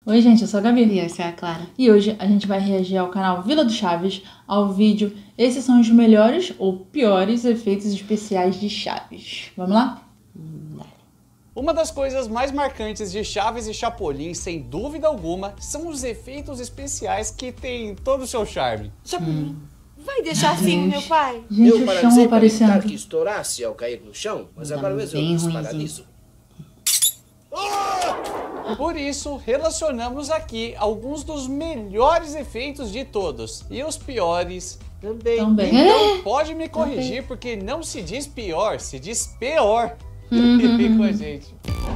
Oi gente, eu sou a Gabi. E eu sou a Clara. E hoje a gente vai reagir ao canal Vila do Chaves, ao vídeo Esses são os melhores ou piores efeitos especiais de Chaves. Vamos lá? Uma das coisas mais marcantes de Chaves e Chapolin, sem dúvida alguma, são os efeitos especiais que têm todo o seu charme. Chapolin, vai deixar assim, meu pai? Gente, Eu o chão paralisei para evitar aparecendo. que estourasse ao cair no chão, mas agora mesmo bem eu ruinzinho. desparaliso. Por isso, relacionamos aqui alguns dos melhores efeitos de todos e os piores também. Então pode me corrigir, porque não se diz pior, se diz pior. Fique com a gente.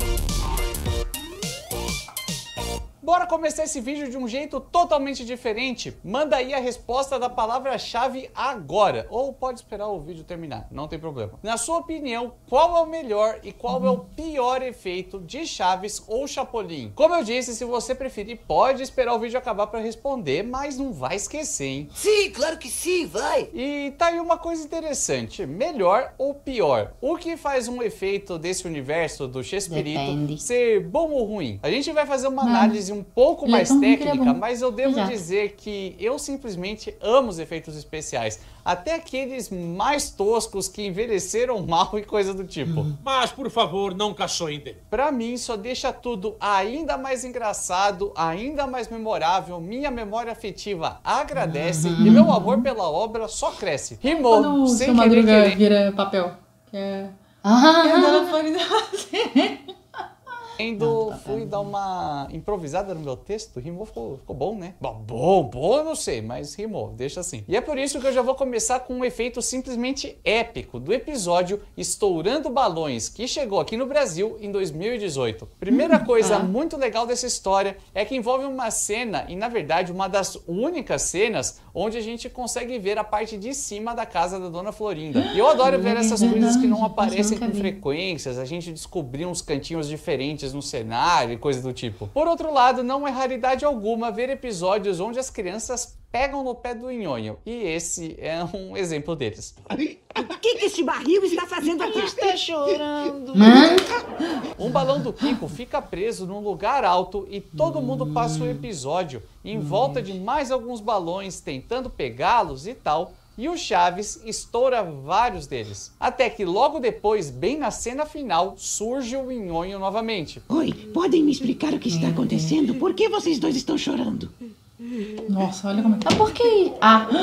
Bora começar esse vídeo de um jeito totalmente diferente? Manda aí a resposta da palavra-chave agora. Ou pode esperar o vídeo terminar, não tem problema. Na sua opinião, qual é o melhor e qual é o pior efeito de Chaves ou Chapolin? Como eu disse, se você preferir, pode esperar o vídeo acabar para responder, mas não vai esquecer, hein? Sim, claro que sim, vai! E tá aí uma coisa interessante, melhor ou pior? O que faz um efeito desse universo do Chespirito ser bom ou ruim? A gente vai fazer uma análise um pouco mais técnica, mas eu devo dizer que eu simplesmente amo os efeitos especiais. Até aqueles mais toscos que envelheceram mal e coisa do tipo. Mas, por favor, não caçoem. Pra mim, só deixa tudo ainda mais engraçado, ainda mais memorável. Minha memória afetiva agradece e meu amor pela obra só cresce. Rimou, Quando sem o seu querer Madruga querer. vira papel. Que é... Fui dar uma improvisada no meu texto, rimou, ficou bom, né? Bom, eu não sei, mas rimou, deixa assim. E é por isso que eu já vou começar com um efeito simplesmente épico do episódio Estourando Balões, que chegou aqui no Brasil em 2018. Primeira coisa muito legal dessa história é que envolve uma cena, e na verdade uma das únicas cenas, onde a gente consegue ver a parte de cima da casa da Dona Florinda. E eu adoro ver essas coisas que não aparecem com frequências, a gente descobrir uns cantinhos diferentes no cenário e coisa do tipo. Por outro lado, não é raridade alguma ver episódios onde as crianças pegam no pé do nhonho, e esse é um exemplo deles. O que esse barril está fazendo aqui? Está chorando. Um balão do Kiko fica preso num lugar alto e todo mundo passa o episódio em volta de mais alguns balões tentando pegá-los e tal. E o Chaves estoura vários deles. Até que logo depois, bem na cena final, surge o nhonho novamente. Oi, podem me explicar o que está acontecendo? Por que vocês dois estão chorando? Nossa, olha como é que... Por quê?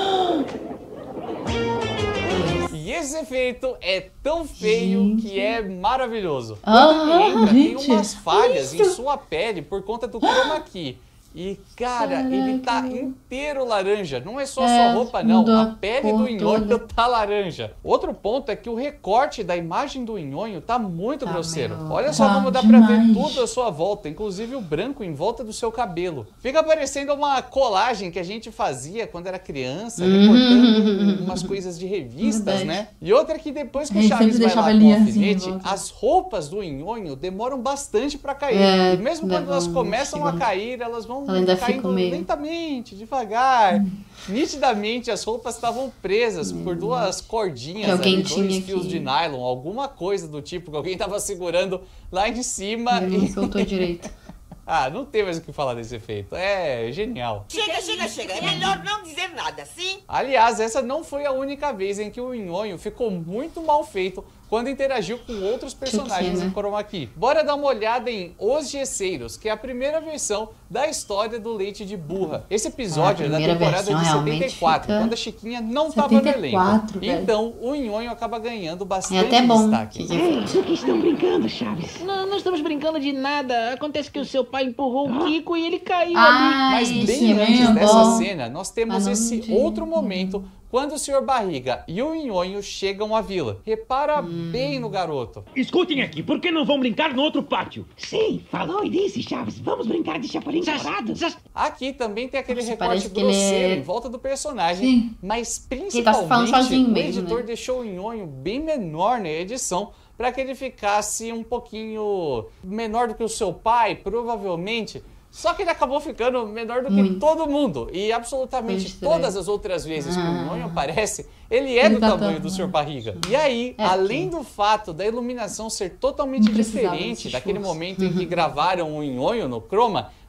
E esse efeito é tão feio que é maravilhoso. Quando ele entra, tem umas falhas em sua pele por conta do chroma key. E, cara, ele tá inteiro laranja. Não é só sua roupa, não. A pele do nhonho tá laranja. Outro ponto é que o recorte da imagem do nhonho tá muito grosseiro. Olha só como dá pra ver tudo à sua volta, inclusive o branco em volta do seu cabelo. Fica parecendo uma colagem que a gente fazia quando era criança, recortando umas coisas de revistas, né? E outra é que depois que o Chaves vai lá com o alfinete, as roupas do nhonho demoram bastante pra cair. E mesmo quando elas começam a cair, elas vão caindo lentamente, devagar. Nitidamente as roupas estavam presas por duas cordinhas, ali, dois fios de nylon, alguma coisa do tipo que alguém estava segurando lá em cima. Não soltou direito. Não tem mais o que falar desse efeito. É genial. Chega. É melhor não dizer nada, sim? Aliás, essa não foi a única vez em que o nhonho ficou muito mal feito quando interagiu com outros personagens em chroma key. Bora dar uma olhada em Os Gesseiros, que é a primeira versão da história do Leite de Burra. Esse episódio é da temporada de 74, quando a Chiquinha não estava no elenco. Então, o nhonho acaba ganhando bastante destaque. Isso que estão brincando, Chaves. Não estamos brincando de nada. Acontece que o seu pai empurrou o Kiko e ele caiu ali. Mas bem antes dessa cena, nós temos esse outro momento quando o Sr. Barriga e o nhonho chegam à vila. Repara bem no garoto. Escutem aqui, por que não vão brincar no outro pátio? Sim, falou e disse, Chaves. Vamos brincar de Chapolin Colorado. Aqui também tem aquele recorte grosseiro em volta do personagem, mas principalmente o editor deixou o nhonho bem menor na edição para que ele ficasse um pouquinho menor do que o seu pai, provavelmente. Só que ele acabou ficando menor do que todo mundo. E absolutamente todas as outras vezes que o nhonho aparece, ele é do tamanho do Sr. Barriga. E aí, além do fato da iluminação ser totalmente diferente daquele momento em que gravaram o nhonho no chroma,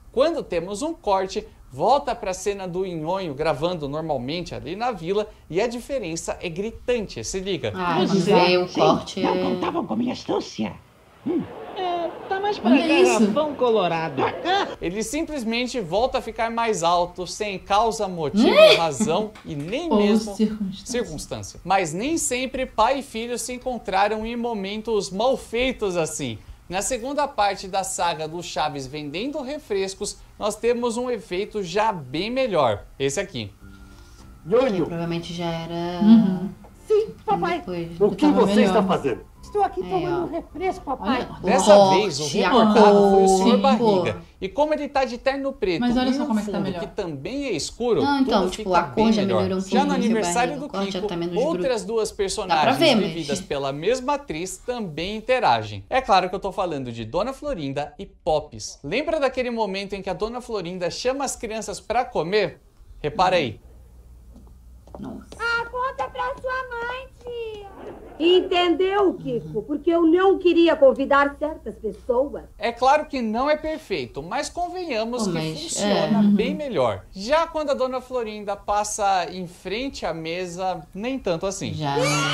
Quando temos um corte, volta para a cena do Nhonho gravando normalmente ali na vila e a diferença é gritante, se liga. Quando vê o corte... Não contavam com minha astúcia. Tá mais pra Olha isso. garrafão colorado. Ele simplesmente volta a ficar mais alto, sem causa, motivo, razão e nem Ou mesmo circunstância. Mas nem sempre pai e filho se encontraram em momentos mal feitos assim. Na segunda parte da saga do Chaves vendendo refrescos, nós temos um efeito já bem melhor. Esse aqui. Nhonho, Provavelmente já era... Sim, papai. Depois. o que você está fazendo? Estou aqui tomando um refresco, papai. Dessa vez, o reportado foi o Sr. Sim, Barriga. pô. E como ele tá de terno preto Mas olha e só um como é que tá fundo melhor. que também é escuro, Não, então, tudo tipo, fica a cor bem já melhor. melhorou um Já no pouquinho, aniversário Sr. do Barriga, o corte já Kiko, tá menos bruto. outras duas personagens ver, mas- vividas pela mesma atriz também interagem. É claro que eu tô falando de Dona Florinda e Pops. Lembra daquele momento em que a Dona Florinda chama as crianças pra comer? Repara aí. Nossa. Conta pra sua mãe, tia. Entendeu, Kiko? Porque eu não queria convidar certas pessoas. É claro que não é perfeito, mas convenhamos Pô, que mas, funciona bem melhor. Já quando a Dona Florinda passa em frente à mesa, nem tanto assim. Já...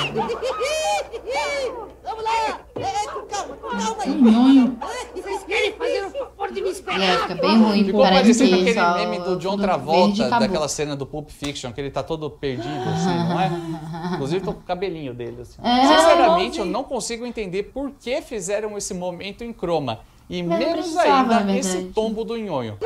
Vamos lá! Calma aí! Nhonho. Vocês querem fazer o favor de me esperar? É, fica bem ruim. Ficou Parece parecendo que aquele só meme do John tudo verde e Travolta, acabou. daquela cena do Pulp Fiction, que ele tá todo perdido, assim, não é? Inclusive tô com o cabelinho dele, assim. Sinceramente, eu não consigo entender por que fizeram esse momento em croma. E Mas não menos precisava, na ainda verdade. esse tombo do Nhonho.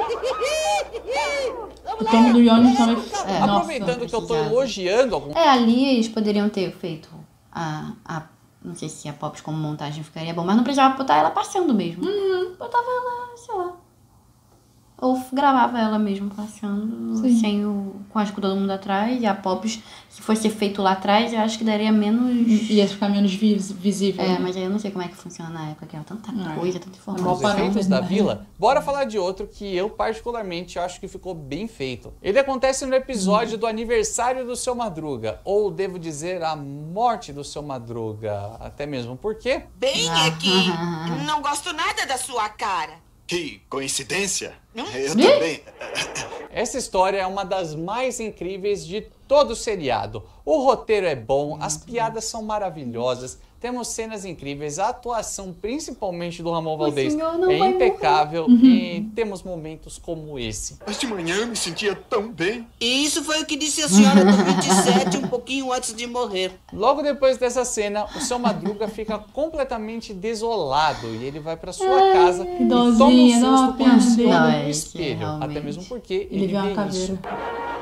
O tom do Nhonho também... Nossa. Aproveitando que eu tô precisava. elogiando algum... Ali eles poderiam ter feito não sei se a Pops como montagem ficaria bom, mas não precisava botar ela passeando mesmo. Botava ela, sei lá. Ou gravava ela mesmo passeando, com a todo mundo atrás. E a Pops, se fosse feito lá atrás, eu acho que daria menos... Ia ficar menos visível. É, mas aí eu não sei como é que funciona na época, que era tanta coisa, tanta informação. Os efeitos da vila, bora falar de outro que eu particularmente acho que ficou bem feito. Ele acontece no episódio do aniversário do Seu Madruga, ou devo dizer, a morte do Seu Madruga, até mesmo porque... Bem aqui, não gosto nada da sua cara. Que coincidência! Eu também. Essa história é uma das mais incríveis de todo o seriado. O roteiro é bom, as piadas são maravilhosas, temos cenas incríveis, a atuação, principalmente do Ramon Valdez, é impecável e temos momentos como esse. Mas de manhã eu me sentia tão bem. E isso foi o que disse a senhora do 27 um pouquinho antes de morrer. Logo depois dessa cena, o Seu Madruga fica completamente desolado e ele vai pra sua casa e toma um dózinha, dá uma susto quando se pena olha dele. no espelho. realmente. Até mesmo porque Ele vê uma vê isso. caveira.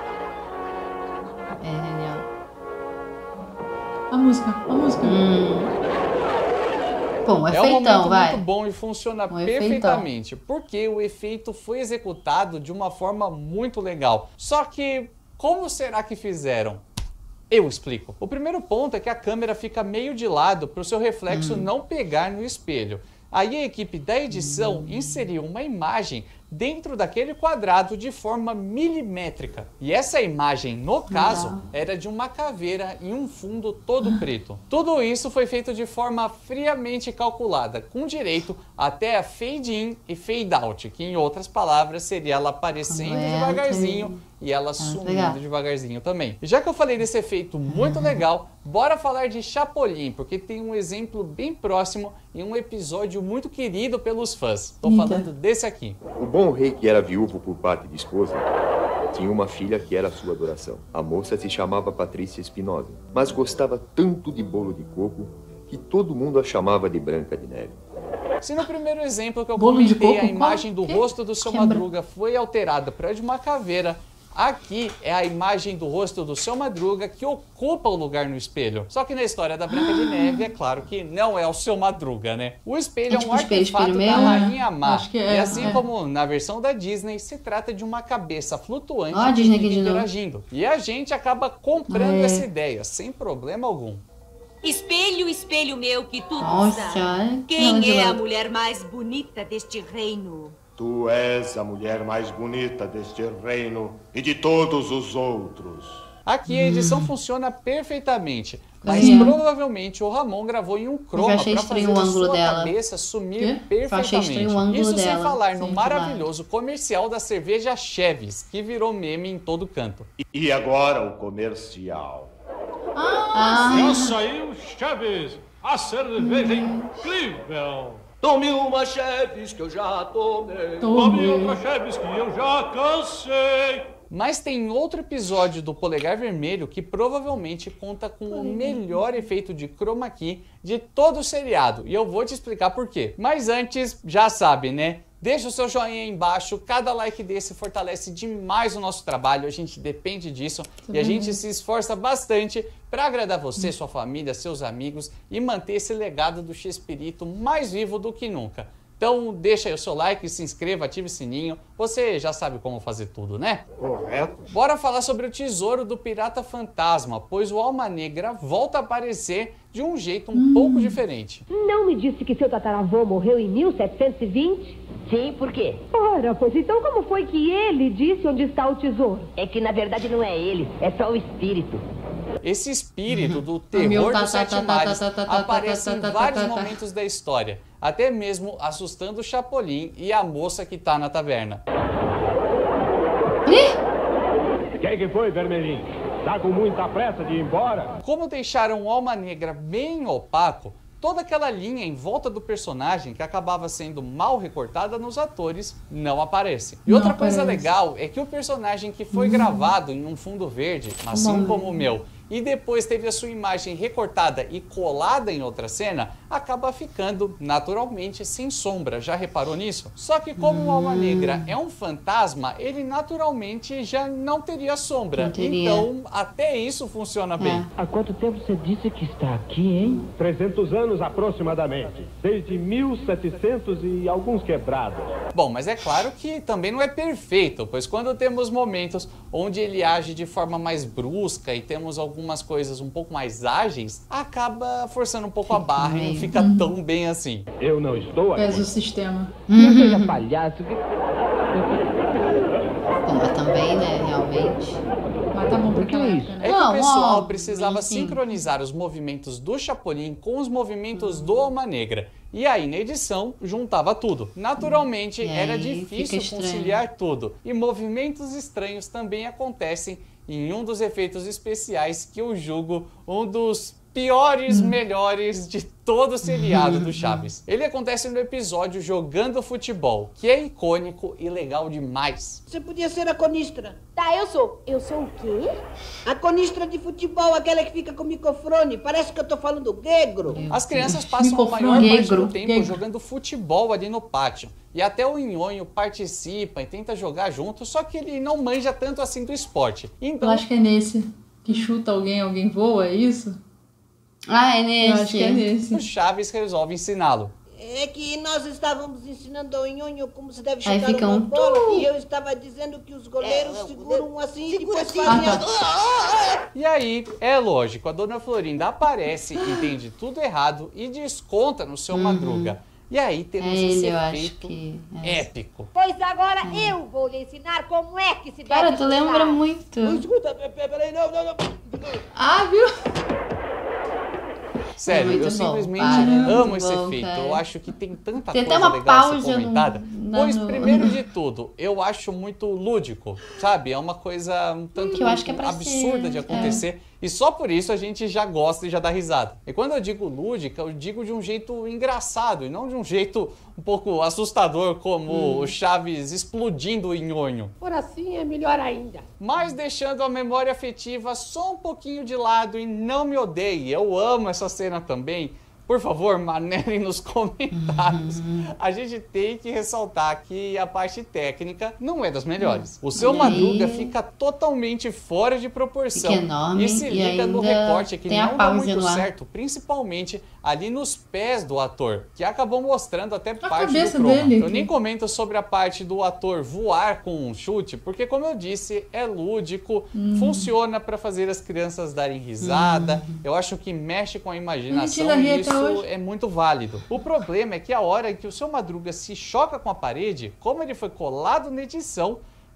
É genial. A música. Bom, É um momento efeitão, vai. muito bom e funciona perfeitamente, porque o efeito foi executado de uma forma muito legal. Só que, como será que fizeram? Eu explico. O primeiro ponto é que a câmera fica meio de lado para o seu reflexo não pegar no espelho. Aí a equipe da edição inseriu uma imagem dentro daquele quadrado de forma milimétrica. E essa imagem, no caso, era de uma caveira em um fundo todo preto. Tudo isso foi feito de forma friamente calculada, com direito até a fade in e fade out, que em outras palavras seria ela aparecendo devagarzinho e ela sumindo devagarzinho também. E já que eu falei desse efeito muito legal, bora falar de Chapolin, porque tem um exemplo bem próximo e um episódio muito querido pelos fãs. Tô falando desse aqui. O bom rei, que era viúvo por parte de esposa, tinha uma filha que era sua adoração. A moça se chamava Patrícia Espinosa, mas gostava tanto de bolo de coco que todo mundo a chamava de Branca de Neve. Se no primeiro exemplo que eu Bolo de comentei, coco? a imagem do rosto do Seu Madruga foi alterada para de uma caveira, aqui é a imagem do rosto do Seu Madruga que ocupa o lugar no espelho. Só que na história da Branca de Neve, é claro que não é o Seu Madruga, né? O espelho é um artefato da Rainha Má. E assim como na versão da Disney, se trata de uma cabeça flutuante que Disney fica aqui de novo. interagindo. E a gente acaba comprando essa ideia, sem problema algum. Espelho, espelho meu que tudo Nossa, sabe. Quem é a mulher mais bonita deste reino? Tu és a mulher mais bonita deste reino e de todos os outros. Aqui a edição funciona perfeitamente, mas provavelmente o Ramon gravou em um croma para fazer a sua cabeça sumir perfeitamente. Isso sem falar no maravilhoso comercial da cerveja Cheves, que virou meme em todo canto. E agora o comercial. Já saiu Cheves, a cerveja incrível. Tome uma Cheves que eu já tomei. Tome outra Cheves que eu já cansei. Mas tem outro episódio do Polegar Vermelho que provavelmente conta com o melhor efeito de chroma key de todo o seriado. E eu vou te explicar por quê. Mas antes, já sabe, né? Deixa o seu joinha aí embaixo, cada like desse fortalece demais o nosso trabalho, a gente depende disso e a gente se esforça bastante para agradar você, sua família, seus amigos e manter esse legado do Chespirito mais vivo do que nunca. Então deixa aí o seu like, se inscreva, ative o sininho, você já sabe como fazer tudo, né? Correto. Bora falar sobre o tesouro do Pirata Fantasma, pois o Alma Negra volta a aparecer de um jeito um pouco diferente. Não me disse que seu tataravô morreu em 1720? Sim, por quê? Ora, pois então como foi que ele disse onde está o tesouro? É que na verdade não é ele, é só o espírito. Esse espírito do terror dos Sete Mares aparece em vários momentos da história, até mesmo assustando o Chapolin e a moça que tá na taverna. Quem que foi, Vermelhinho? Tá com muita pressa de ir embora? Como deixaram o Alma Negra bem opaco, toda aquela linha em volta do personagem que acabava sendo mal recortada nos atores não aparece. E outra coisa legal é que o personagem que foi gravado em um fundo verde, assim como o meu, e depois teve a sua imagem recortada e colada em outra cena, acaba ficando naturalmente sem sombra. Já reparou nisso? Só que como o Alma Negra é um fantasma, ele naturalmente já não teria sombra. Então até isso funciona bem. Há quanto tempo você disse que está aqui, hein? 300 anos aproximadamente, desde 1700 e alguns quebrados. Bom, mas é claro que também não é perfeito, pois quando temos momentos onde ele age de forma mais brusca e temos algumas coisas um pouco mais ágeis, acaba forçando um pouco a barra e não fica tão bem assim. Eu não estou aqui. Pesa o sistema. Não seja palhaço. Pô, mas também, né, realmente. Mas tá bom, porque é isso. É que o pessoal precisava sincronizar os movimentos do Chapolin com os movimentos do Alma Negra. E aí, na edição, juntava tudo. Naturalmente, era difícil conciliar tudo. E movimentos estranhos também acontecem em um dos efeitos especiais que eu julgo um dos piores, melhores de todo o seriado do Chaves. Ele acontece no episódio Jogando Futebol, que é icônico e legal demais. Você podia ser a conistra. Tá, eu sou. Eu sou o quê? A conistra de futebol, aquela que fica com o microfone. Parece que eu tô falando grego. As crianças passam a maior parte do tempo jogando futebol ali no pátio. E até o Nhonho participa e tenta jogar junto, só que ele não manja tanto assim do esporte. Então, eu acho que é nesse que chuta alguém voa, é isso? Ah, é nesse. Eu acho que é nesse. O Chaves resolve ensiná-lo. É que nós estávamos ensinando ao Nhonho como se deve chutar uma bola e eu estava dizendo que os goleiros seguram assim e depois fazem E aí, é lógico, a Dona Florinda aparece, entende tudo errado e desconta no seu Madruga. E aí temos esse efeito épico. Pois agora eu vou lhe ensinar como é que se deve. Cara, tu lembra muito. Escuta, peraí, não. Ah, viu? Sério, eu simplesmente amo esse efeito. Eu acho que tem tanta coisa legal a ser comentada. Pois, primeiro de tudo, eu acho muito lúdico, sabe? É uma coisa um tanto absurda de acontecer. E só por isso a gente já gosta e já dá risada. E quando eu digo lúdica, eu digo de um jeito engraçado e não de um jeito um pouco assustador, como o Chaves explodindo em Nhonho. Por assim é melhor ainda. Mas deixando a memória afetiva só um pouquinho de lado e não me odeie, eu amo essa cena também. Por favor, manerem nos comentários. A gente tem que ressaltar que a parte técnica não é das melhores. O seu Madruga fica totalmente fora de proporção. Fica enorme, e se liga no recorte que não dá muito lá. certo, principalmente ali nos pés do ator, que acabou mostrando até parte do cabeça croma. dele. Eu nem comento sobre a parte do ator voar com um chute, porque como eu disse, é lúdico, funciona para fazer as crianças darem risada. Eu acho que mexe com a imaginação e isso é muito válido. O problema é que a hora que o seu Madruga se choca com a parede, como ele foi colado na edição,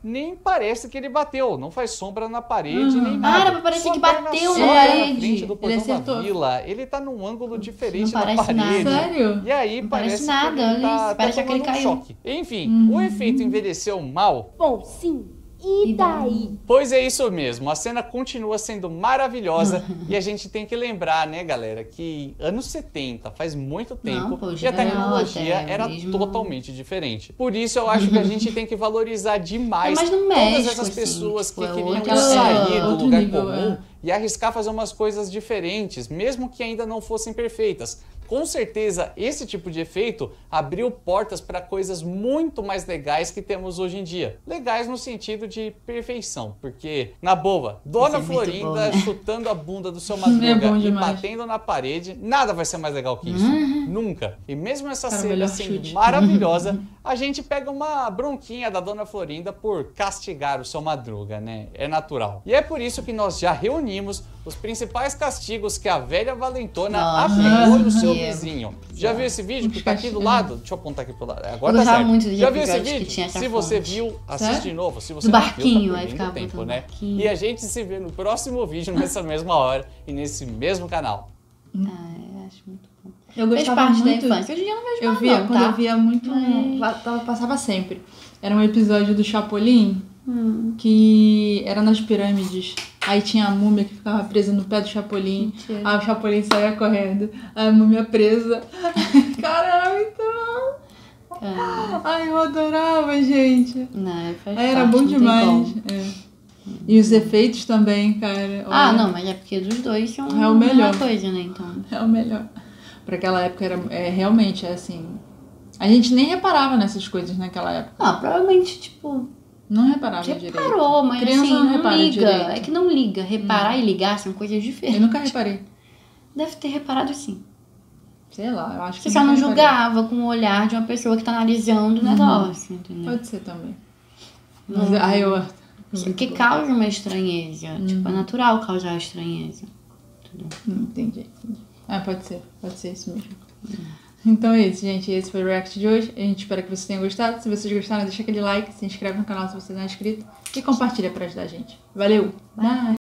nem parece que ele bateu. Não faz sombra na parede, nem nada. Era pra parecer que bateu na parede. Na frente do portão ele da vila. Ele tá num ângulo diferente não da parece parede. Nada. Sério? E aí não parece nada. que ele tá parece que ele caiu. Choque. Enfim, o efeito envelheceu mal. Bom, sim. E daí? Pois é isso mesmo, a cena continua sendo maravilhosa e a gente tem que lembrar, né, galera, que anos 70, faz muito tempo, e a tecnologia era totalmente diferente. Por isso eu acho que a gente tem que valorizar demais todas essas pessoas que queriam sair do lugar comum e arriscar fazer umas coisas diferentes, mesmo que ainda não fossem perfeitas. Com certeza, esse tipo de efeito abriu portas para coisas muito mais legais que temos hoje em dia. Legais no sentido de perfeição, porque, na boa, Dona Florinda chutando a bunda do seu Madruga e batendo na parede, nada vai ser mais legal que isso. Nunca. E mesmo essa cena assim maravilhosa, a gente pega uma bronquinha da Dona Florinda por castigar o seu Madruga, né? É natural. E é por isso que nós já reunimos os principais castigos que a velha valentona aplicou no seu vizinho. Já viu esse vídeo que tá aqui do lado? Deixa eu apontar aqui pro lado. Agora tá certo. Muito Já viu esse vídeo? Se você viu, assiste de novo. Se você não viu, tá perdendo tempo, né? E a gente se vê no próximo vídeo, nessa mesma hora e nesse mesmo canal. Eu acho muito bom. Eu gostava muito da infância. Hoje em dia eu não vejo mais, via, não, quando eu via muito, passava sempre. Era um episódio do Chapolin, que era nas pirâmides. Aí tinha a múmia que ficava presa no pé do Chapolin. Aí o Chapolin saía correndo. A múmia presa. Cara, era muito bom. Ai, eu adorava, gente. Era bom demais. E os efeitos também, cara. Olha. Não, mas é porque dos dois são o melhor. Coisa, né? Então. É o melhor. Pra aquela época era realmente assim. A gente nem reparava nessas coisas naquela época. Provavelmente, tipo. Não reparava direito. Reparou, mas criança assim, não repara liga. direito. É que não liga. Reparar e ligar são coisas diferentes. Eu nunca reparei. Deve ter reparado sim. Sei lá, eu acho que você só não julgava com o olhar de uma pessoa que tá analisando o negócio, entendeu? Pode ser também. Mas que causa uma estranheza. Tipo, é natural causar estranheza. Entendi. Pode ser isso mesmo. Então é isso, gente. Esse foi o react de hoje. A gente espera que vocês tenham gostado. Se vocês gostaram, deixa aquele like, se inscreve no canal se você não é inscrito e compartilha pra ajudar a gente. Valeu! Bye!